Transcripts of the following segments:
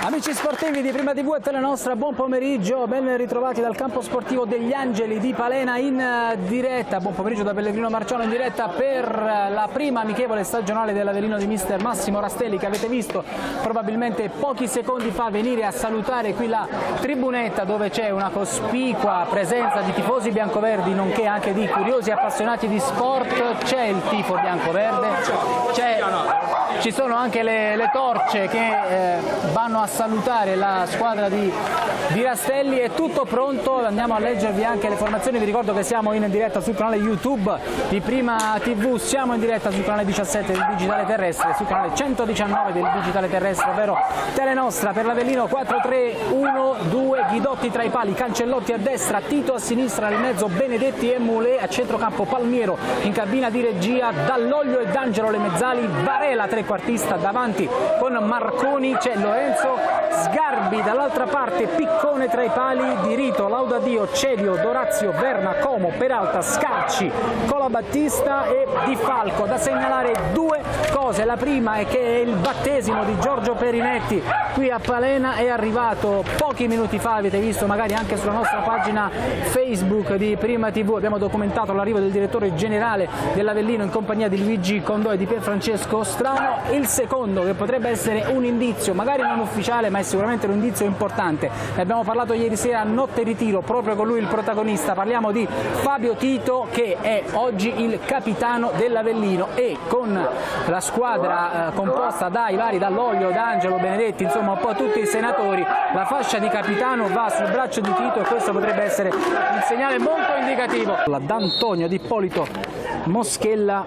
Amici sportivi di Prima TV e Telenostra, buon pomeriggio, ben ritrovati dal campo sportivo degli Angeli di Palena in diretta. Buon pomeriggio da Pellegrino Marciano in diretta per la prima amichevole stagionale dell'Avellino di mister Massimo Rastelli, che avete visto probabilmente pochi secondi fa venire a salutare qui la tribunetta, dove c'è una cospicua presenza di tifosi biancoverdi nonché anche di curiosi appassionati di sport. C'è il tifo biancoverde, ci sono anche le torce che vanno a salutare la squadra di Rastelli. È tutto pronto, andiamo a leggervi anche le formazioni. Vi ricordo che siamo in diretta sul canale YouTube di Prima TV, siamo in diretta sul canale 17 del Digitale Terrestre, sul canale 119 del Digitale Terrestre, ovvero Telenostra. Per l'Avellino 4-3-1-2, Ghidotti tra i pali, Cancellotti a destra, Tito a sinistra, nel mezzo Benedetti e Moulet, a centrocampo Palmiero, in cabina di regia Dall'Oglio e D'Angelo le mezzali, Varela trequartista, davanti con Marconi c'è Lorenzo Sgarbi, dall'altra parte Piccone tra i pali, Di Rito, Laudadio, Celio, Dorazio, Verna, Como, Peralta, Scarci, Cola Battista e Di Falco. Da segnalare due cose: la prima è che il battesimo di Giorgio Perinetti qui a Palena è arrivato pochi minuti fa, avete visto magari anche sulla nostra pagina Facebook di Prima TV, abbiamo documentato l'arrivo del direttore generale dell'Avellino in compagnia di Luigi Condò e di Pierfrancesco Strano. Il secondo, che potrebbe essere un indizio, magari non ufficiale, ma è sicuramente un indizio importante, ne abbiamo parlato ieri sera a Notte Ritiro, proprio con lui il protagonista, parliamo di Fabio Tito, che è oggi il capitano dell'Avellino, e con la squadra composta dai vari Dall'Oglio, D'Angelo, Benedetti, insomma un po' tutti i senatori, la fascia di capitano va sul braccio di Tito e questo potrebbe essere un segnale molto indicativo. D'Antonio, Di Ippolito, Moschella,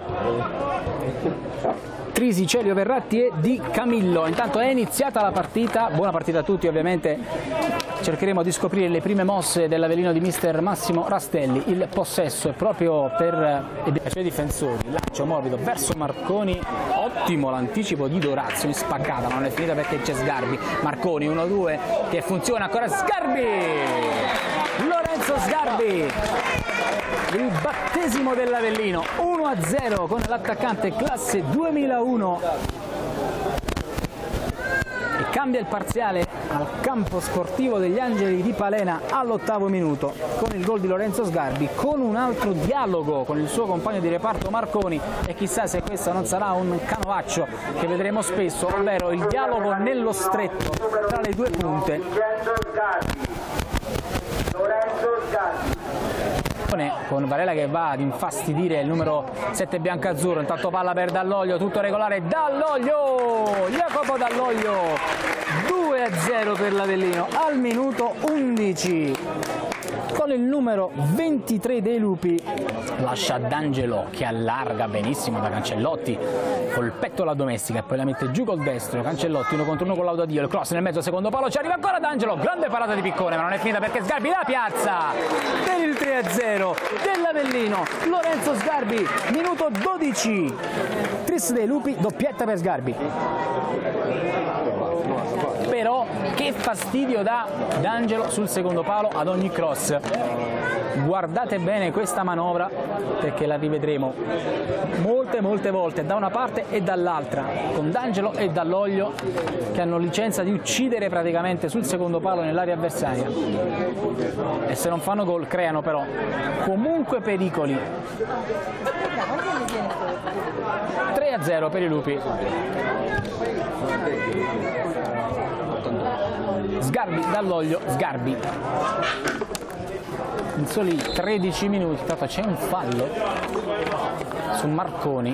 Trisi, Celio, Verratti e Di Camillo. Intanto è iniziata la partita, buona partita a tutti. Ovviamente cercheremo di scoprire le prime mosse dell'Avellino di mister Massimo Rastelli. Il possesso è proprio per i suoi difensori, lancio morbido verso Marconi, ottimo l'anticipo di Dorazio in spaccata, non è finita perché c'è Sgarbi. Marconi 1-2 che funziona, ancora Sgarbi, Lorenzo Sgarbi, il battesimo dell'Avellino, 1-0 con l'attaccante classe 2001, e cambia il parziale al campo sportivo degli Angeli di Palena all'8° minuto con il gol di Lorenzo Sgarbi, con un altro dialogo con il suo compagno di reparto Marconi, e chissà se questo non sarà un canovaccio che vedremo spesso, ovvero il dialogo nello stretto tra le due punte. Con Varela che va ad infastidire il numero 7 biancazzurro, intanto palla per Dall'Oglio, tutto regolare, Dall'Oglio, Jacopo Dall'Oglio, 2-0 per l'Avellino al minuto 11. Con il numero 23 dei Lupi lascia D'Angelo che allarga benissimo da Cancellotti col petto alla domestica e poi la mette giù col destro. Cancellotti 1 contro 1 con Laudadio, il cross nel mezzo, secondo palo, ci arriva ancora D'Angelo, grande parata di Piccone, ma non è finita perché Sgarbi la piazza per il 3-0 dell'Avellino. Lorenzo Sgarbi, minuto 12, tris dei Lupi, doppietta per Sgarbi. Però che fastidio dà D'Angelo sul secondo palo ad ogni cross. Guardate bene questa manovra perché la rivedremo molte volte da una parte e dall'altra, con D'Angelo e Dall'Oglio che hanno licenza di uccidere praticamente sul secondo palo nell'area avversaria, e se non fanno gol creano però comunque pericoli. 3-0 per i Lupi. Sgarbi, Dall'Oglio, Sgarbi. In soli 13 minuti, tanto c'è un fallo su Marconi.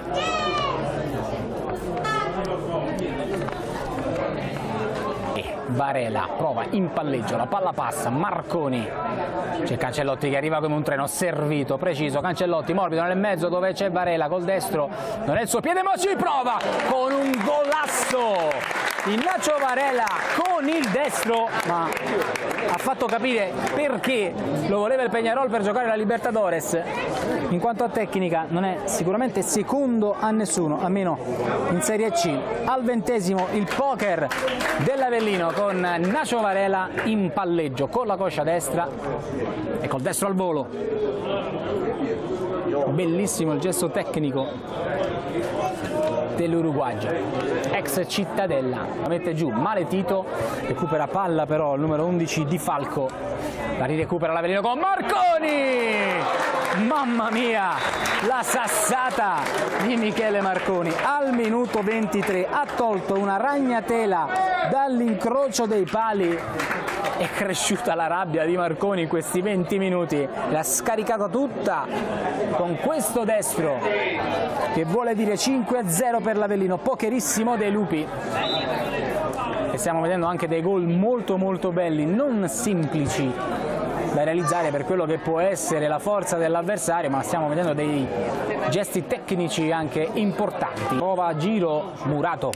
Varela prova in palleggio, la palla passa, Marconi, c'è Cancellotti che arriva come un treno, servito, preciso, Cancellotti morbido nel mezzo dove c'è Varela col destro, non è il suo piede ma ci prova con un golasso. Ignacio Varela con il destro, ma ha fatto capire perché lo voleva il Peñarol per giocare la Libertadores. In quanto a tecnica non è sicuramente secondo a nessuno, almeno in Serie C. Al 20° il poker dell'Avellino con Nacio Varela in palleggio con la coscia destra e col destro al volo. Bellissimo il gesto tecnico dell'uruguagio, ex Cittadella. La mette giù male Tito, recupera palla però il numero 11 Di Falco, la rirecupera l'Avellino con Marconi. Mamma mia, la sassata di Michele Marconi al minuto 23, ha tolto una ragnatela dall'incrocio dei pali. È cresciuta la rabbia di Marconi in questi 20 minuti, l'ha scaricata tutta con questo destro che vuole dire 5-0 per l'Avellino, pokerissimo dei Lupi. E stiamo vedendo anche dei gol molto belli, non semplici da realizzare per quello che può essere la forza dell'avversario, ma stiamo vedendo dei gesti tecnici anche importanti. Prova a giro Murato,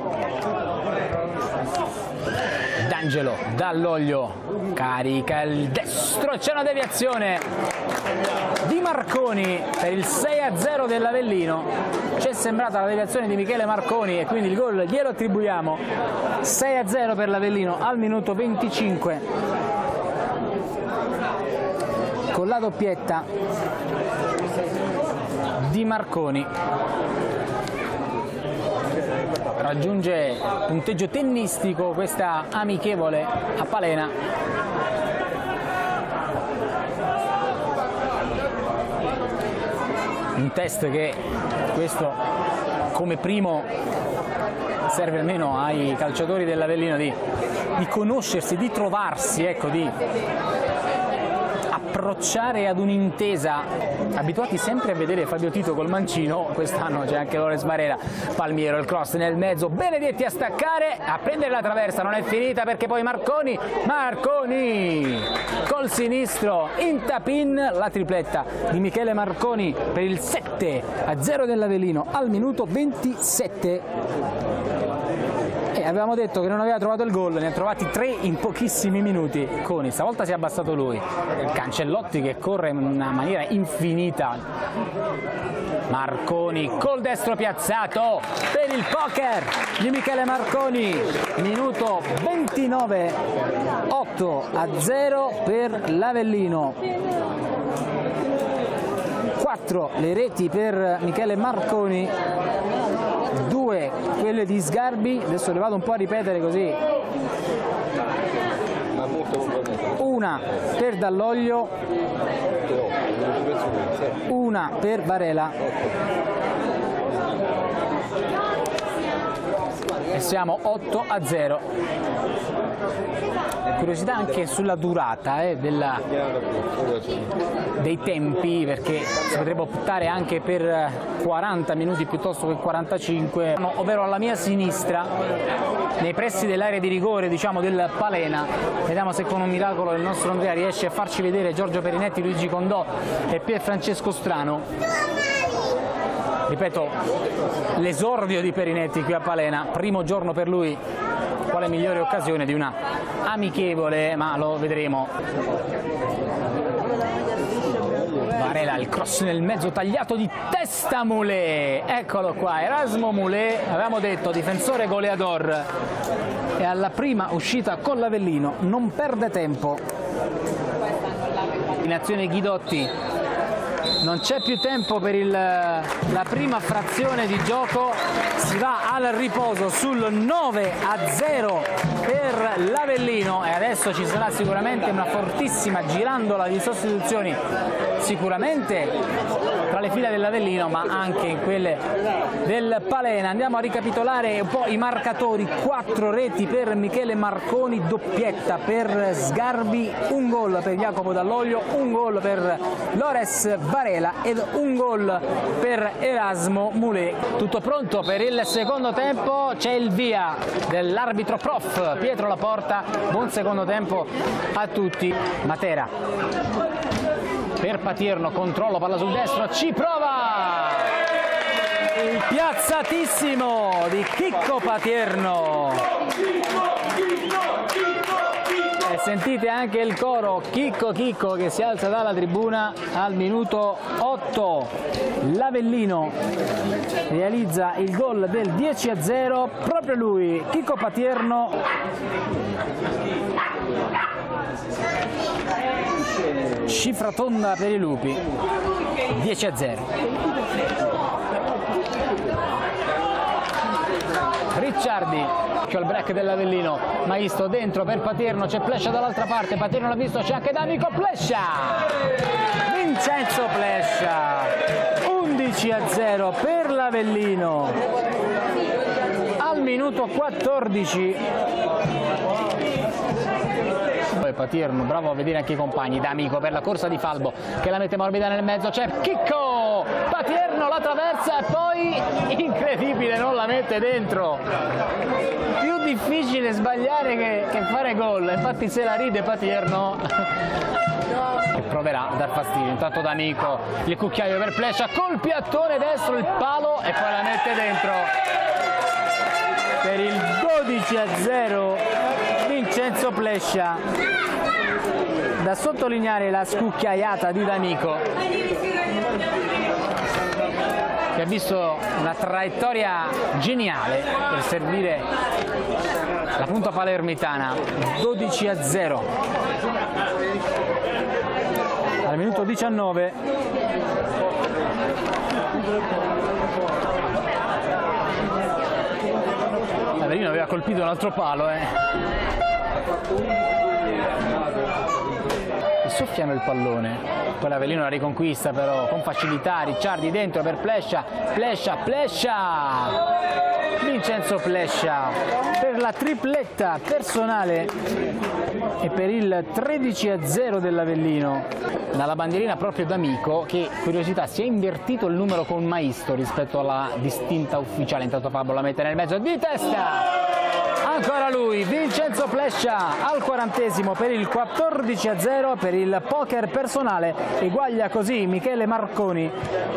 D'Angelo, Dall'Oglio, carica il destro, c'è una deviazione di Marconi per il 6-0 dell'Avellino. Ci è sembrata la deviazione di Michele Marconi e quindi il gol glielo attribuiamo. 6-0 per l'Avellino al minuto 25 con la doppietta di Marconi. Raggiunge punteggio tennistico questa amichevole a Palena. Un test che questo come primo serve almeno ai calciatori dell'Avellino di conoscersi, di trovarsi, ecco, di approcciare ad un'intesa. Abituati sempre a vedere Fabio Tito col mancino, quest'anno c'è anche Lorenz Barera. Palmiero, il cross nel mezzo, Benedetti a staccare, a prendere la traversa, non è finita perché poi Marconi col sinistro in tap-in, la tripletta di Michele Marconi per il 7-0 dell'Avellino al minuto 27. Avevamo detto che non aveva trovato il gol, ne ha trovati 3 in pochissimi minuti. Coni, stavolta si è abbassato lui. Cancellotti che corre in una maniera infinita. Marconi col destro piazzato per il poker di Michele Marconi. Minuto 29, 8-0 per l'Avellino. 4 le reti per Michele Marconi, 2 quelle di Sgarbi, adesso le vado un po' a ripetere così. Una per Dall'Oglio, una per Varela. E siamo 8-0. Curiosità anche sulla durata dei tempi, perché si potrebbe optare anche per 40 minuti piuttosto che 45, ovvero alla mia sinistra, nei pressi dell'area di rigore, diciamo, del Palena. Vediamo se con un miracolo il nostro Andrea riesce a farci vedere Giorgio Perinetti, Luigi Condò e Pier Francesco Strano. Ripeto, l'esordio di Perinetti qui a Palena, primo giorno per lui, quale migliore occasione di una amichevole, ma lo vedremo. Varela, il cross nel mezzo tagliato di testa Moulet, eccolo qua, Erasmo Moulet, avevamo detto difensore goleador, e alla prima uscita con l'Avellino non perde tempo. In azione Ghidotti, non c'è più tempo per la prima frazione di gioco, si va al riposo sul 9-0 per l'Avellino e adesso ci sarà sicuramente una fortissima girandola di sostituzioni, sicuramente tra le fila dell'Avellino ma anche in quelle del Palena. Andiamo a ricapitolare un po' i marcatori: 4 reti per Michele Marconi, doppietta per Sgarbi, un gol per Jacopo Dall'Oglio, un gol per Lorenz Varela ed un gol per Erasmo Moulet. Tutto pronto per il secondo tempo, c'è il via dell'arbitro prof Pietro Laporta. Buon secondo tempo a tutti. Matera per Patierno, controllo, palla sul destro, ci prova il piazzatissimo di Chicco Patierno. E sentite anche il coro Chicco Chicco che si alza dalla tribuna al minuto 8. L'Avellino realizza il gol del 10-0, proprio lui, Chicco Patierno. Cifra tonda per i Lupi, 10-0. Ricciardi, al break dell'Avellino, Maisto dentro per Patierno, c'è Plescia dall'altra parte, Patierno l'ha visto, c'è anche D'Amico, Plescia! Vincenzo Plescia, 11-0 per l'Avellino, al minuto 14. Patierno, bravo a vedere anche i compagni, D'Amico per la corsa di Falbo che la mette morbida nel mezzo, c'è Chicco, Patierno la traversa e poi incredibile non la mette dentro. Più difficile sbagliare che fare gol, infatti se la ride Patierno che proverà a dar fastidio. Intanto D'Amico, il cucchiaio per Plescia col piattone destro, il palo e poi la mette dentro per il 12-0 Vincenzo Plescia. Da sottolineare la scucchiaiata di D'Amico che ha visto una traiettoria geniale per servire la punta palermitana. 12-0 al minuto 19. L'Avellino aveva colpito un altro palo, soffiano il pallone, poi l'Avellino la riconquista però con facilità, Ricciardi dentro per Plescia, Vincenzo Plescia per la tripletta personale e per il 13-0 dell'Avellino. Dalla bandierina proprio D'Amico che, curiosità, si è invertito il numero con Maisto rispetto alla distinta ufficiale. Intanto Fabio la mette nel mezzo di testa. Ancora lui, Vincenzo Plescia al 40° per il 14-0 per il poker personale, eguaglia così Michele Marconi.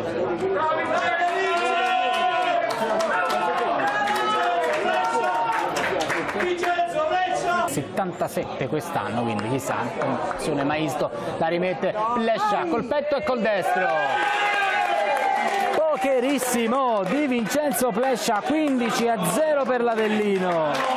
77 quest'anno, quindi chissà, azione Maisto, la rimette Plescia col petto e col destro. Pokerissimo di Vincenzo Plescia, 15-0 per l'Avellino.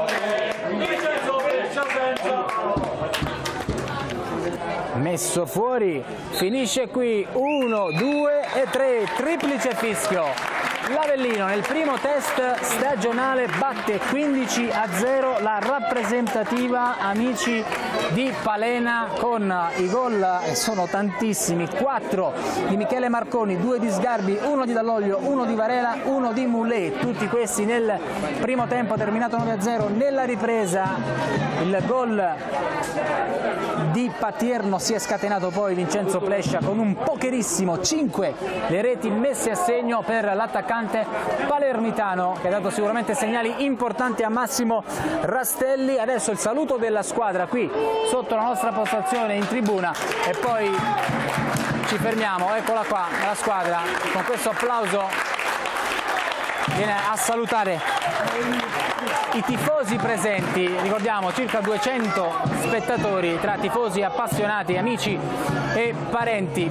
Messo fuori, finisce qui 1, 2 e 3, triplice fischio. L'Avellino nel primo test stagionale batte 15-0 la rappresentativa Amici di Palena con i gol, e sono tantissimi, 4 di Michele Marconi, 2 di Sgarbi, 1 di Dall'Oglio, 1 di Varela, 1 di Moulet, tutti questi nel primo tempo terminato 9-0. Nella ripresa il gol di Patierno si è scatenato poi Vincenzo Plescia con un pokerissimo, 5 le reti messe a segno per l'attaccante palermitano che ha dato sicuramente segnali importanti a Massimo Rastelli. Adesso il saluto della squadra qui sotto la nostra postazione in tribuna e poi ci fermiamo, eccola qua la squadra con questo applauso viene a salutare i tifosi presenti, ricordiamo circa 200 spettatori tra tifosi appassionati, amici e parenti.